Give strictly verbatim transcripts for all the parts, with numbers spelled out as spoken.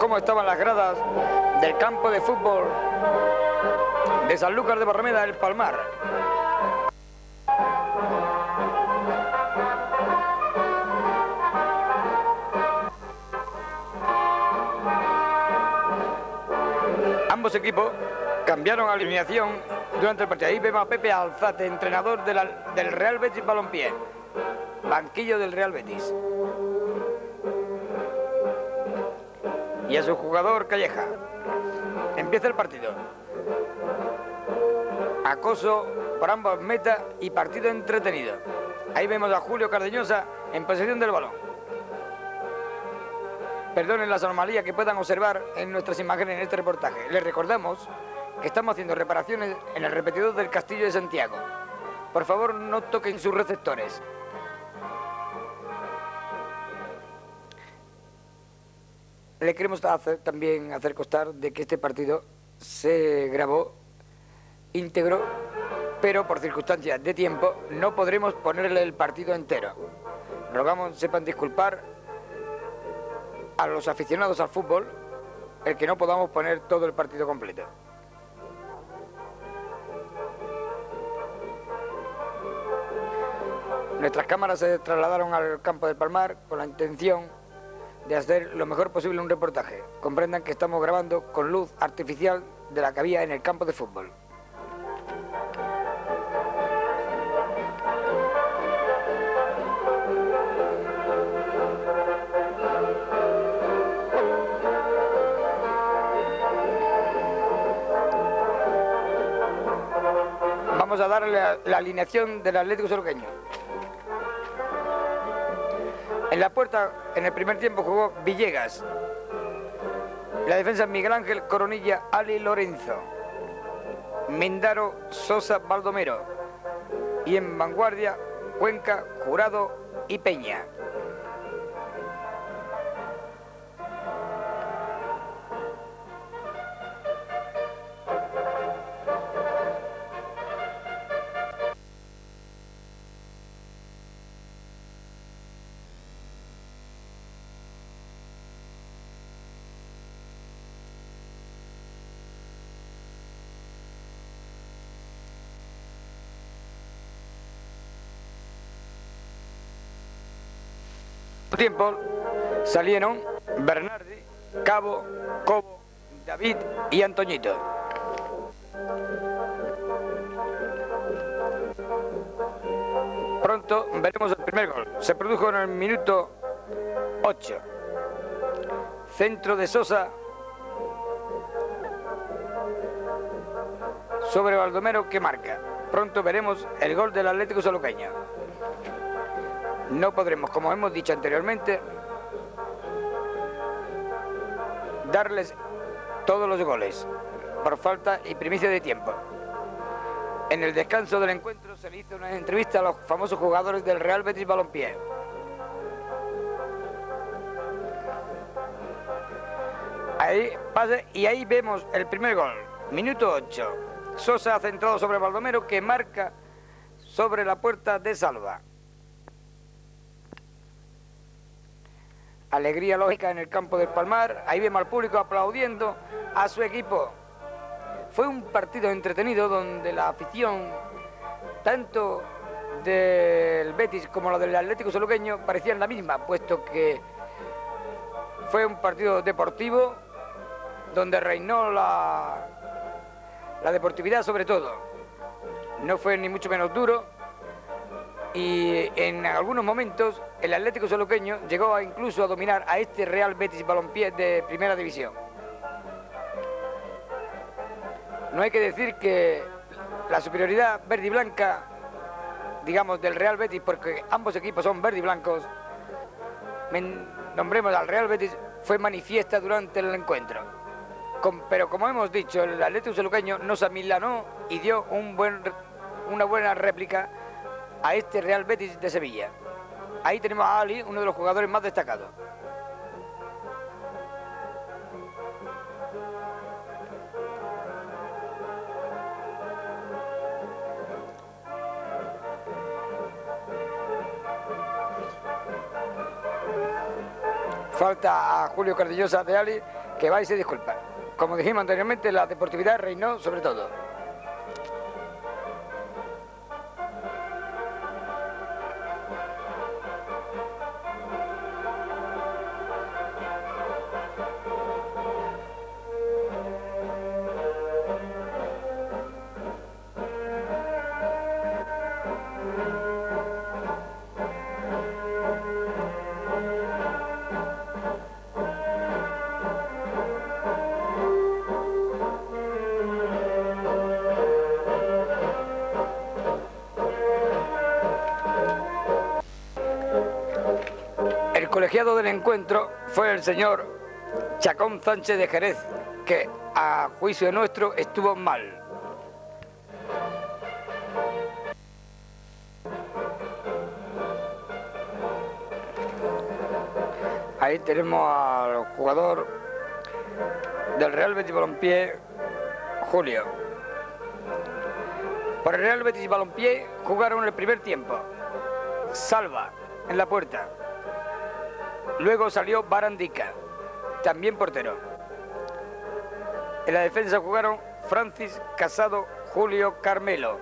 cómo estaban las gradas del campo de fútbol de Sanlúcar de Barrameda, El Palmar. Ambos equipos cambiaron alineación durante el partido. Ahí vemos a Pepe Alzate, entrenador de la, del Real Betis Balompié, banquillo del Real Betis, y a su jugador Calleja. Empieza el partido. Acoso por ambas metas y partido entretenido. Ahí vemos a Julio Cardeñosa en posesión del balón. Perdonen las anomalías que puedan observar en nuestras imágenes en este reportaje. Les recordamos que estamos haciendo reparaciones en el repetidor del Castillo de Santiago. Por favor, no toquen sus receptores. Le queremos hacer, también hacer constar de que este partido se grabó íntegro, pero por circunstancias de tiempo no podremos ponerle el partido entero. Rogamos sepan disculpar a los aficionados al fútbol el que no podamos poner todo el partido completo. Nuestras cámaras se trasladaron al campo del Palmar con la intención de hacer lo mejor posible un reportaje. Comprendan que estamos grabando con luz artificial de la que había en el campo de fútbol. Vamos a darle la, la alineación del Atlético Sanluqueño. En la puerta, en el primer tiempo, jugó Villegas. La defensa, Miguel Ángel, Coronilla, Ali Lorenzo, Mindaro, Sosa, Baldomero. Y en vanguardia, Cuenca, Jurado y Peña. Tiempo salieron Bernardi, Cabo, Cobo, David y Antoñito. Pronto veremos el primer gol. Se produjo en el minuto ocho. Centro de Sosa sobre Baldomero que marca. Pronto veremos el gol del Atlético Sanluqueño. No podremos, como hemos dicho anteriormente, darles todos los goles por falta y primicia de tiempo. En el descanso del encuentro se le hizo una entrevista a los famosos jugadores del Real Betis Balompié. Ahí pasa y ahí vemos el primer gol, minuto ocho. Sosa centrado sobre Baldomero que marca sobre la puerta de Salva. Alegría lógica en el campo del Palmar. Ahí vemos al público aplaudiendo a su equipo. Fue un partido entretenido donde la afición, tanto del Betis como la del Atlético Sanluqueño, parecían la misma, puesto que fue un partido deportivo donde reinó la, la deportividad sobre todo. No fue ni mucho menos duro. Y en algunos momentos el Atlético Sanluqueño llegó a incluso a dominar a este Real Betis Balompié de primera división. No hay que decir que la superioridad verde y blanca, digamos, del Real Betis, porque ambos equipos son verde y blancos, nombremos al Real Betis, fue manifiesta durante el encuentro. Con, pero como hemos dicho, el Atlético Sanluqueño nos amilanó y dio un buen, una buena réplica a este Real Betis de Sevilla. Ahí tenemos a Ali, uno de los jugadores más destacados. Falta a Julio Cardeñosa de Ali, que va y se disculpa. Como dijimos anteriormente, la deportividad reinó sobre todo. El colegiado del encuentro fue el señor Chacón Sánchez de Jerez, que a juicio nuestro estuvo mal. Ahí tenemos al jugador del Real Betis Balompié, Julio. Por el Real Betis Balompié jugaron el primer tiempo Salva en la puerta. Luego salió Barandica, también portero. En la defensa jugaron Francis, Casado, Julio, Carmelo,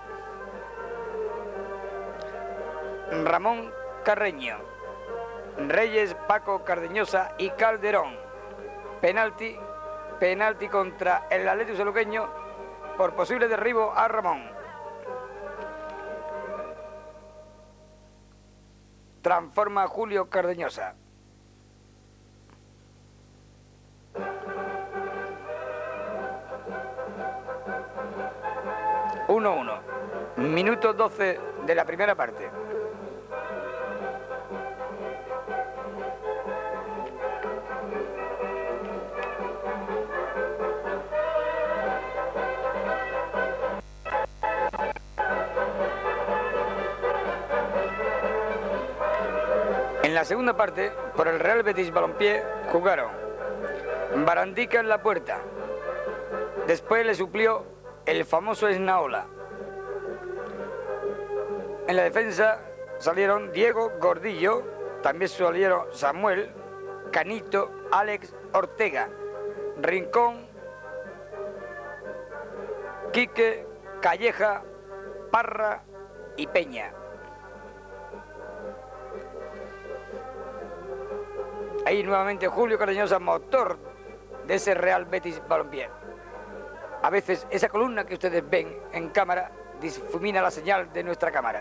Ramón Carreño, Reyes, Paco, Cardeñosa y Calderón. Penalti, penalti contra el Atlético Sanluqueño por posible derribo a Ramón. Transforma Julio Cardeñosa. uno uno. Minuto doce de la primera parte. En la segunda parte, por el Real Betis Balompié, jugaron Barandica en la puerta. Después le suplió el famoso Esnaola. En la defensa salieron Diego Gordillo, también salieron Samuel, Canito, Alex, Ortega, Rincón, Quique, Calleja, Parra y Peña. Ahí nuevamente Julio Cardeñosa, motor de ese Real Betis Balompié. A veces esa columna que ustedes ven en cámara difumina la señal de nuestra cámara.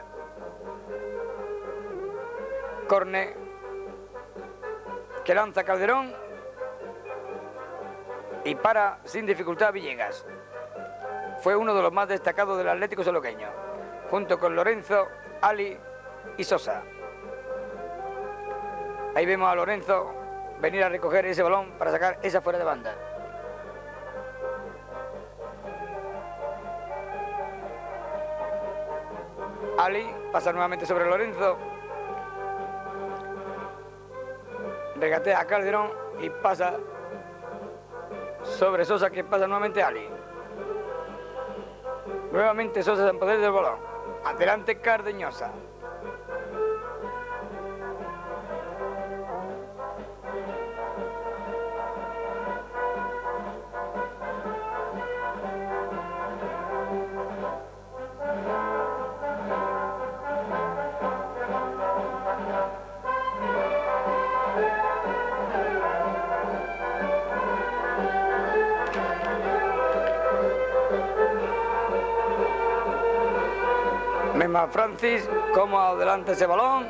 Corne que lanza Calderón y para sin dificultad Villegas. Fue uno de los más destacados del Atlético Sanluqueño, junto con Lorenzo, Ali y Sosa. Ahí vemos a Lorenzo venir a recoger ese balón para sacar esa fuera de banda. Ali pasa nuevamente sobre Lorenzo. Regatea a Calderón y pasa sobre Sosa, que pasa nuevamente a Ali. Nuevamente Sosa en poder del balón. Adelante Cardeñosa. Mesma Francis, como adelanta ese balón.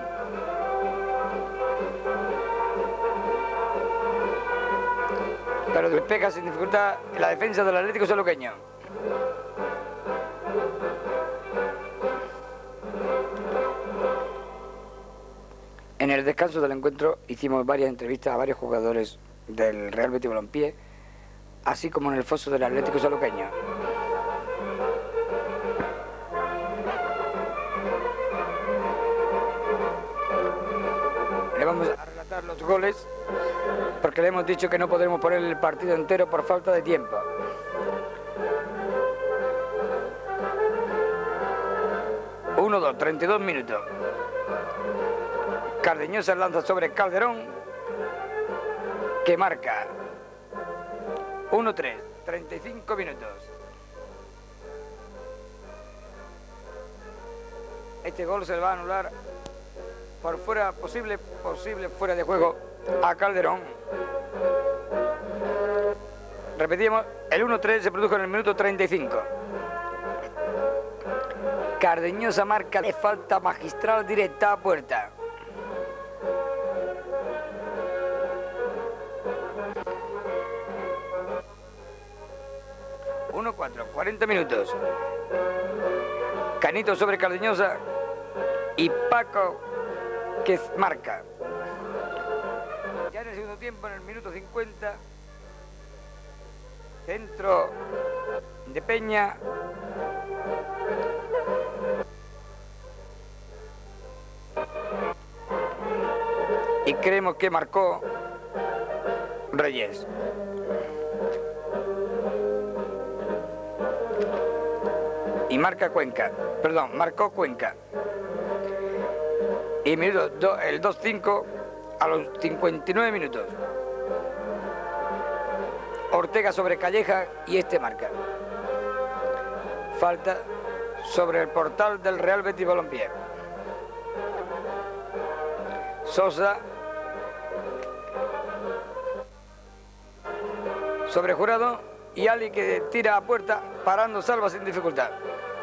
Pero despega sin dificultad la defensa del Atlético Sanluqueño. En el descanso del encuentro hicimos varias entrevistas a varios jugadores del Real Betis Balompié, así como en el foso del Atlético Sanluqueño. Le vamos a relatar los goles porque le hemos dicho que no podremos poner el partido entero por falta de tiempo. uno dos, treinta y dos minutos. Cardeñosa lanza sobre Calderón, que marca. uno tres, treinta y cinco minutos. Este gol se le va a anular por fuera, posible, posible fuera de juego a Calderón. Repetimos, el uno tres se produjo en el minuto treinta y cinco. Cardeñosa marca de falta magistral directa a puerta. uno cuatro, cuarenta minutos. Canito sobre Cardeñosa y Paco que marca. Ya en el segundo tiempo, en el minuto cincuenta, centro de Peña. Y creemos que marcó Reyes. Y marca Cuenca, perdón, marcó Cuenca. Y minuto do, el dos cinco a los cincuenta y nueve minutos. Ortega sobre Calleja y este marca. Falta sobre el portal del Real Betis Balompié. Sosa sobre Jurado y Ali que tira a puerta parando Salva sin dificultad.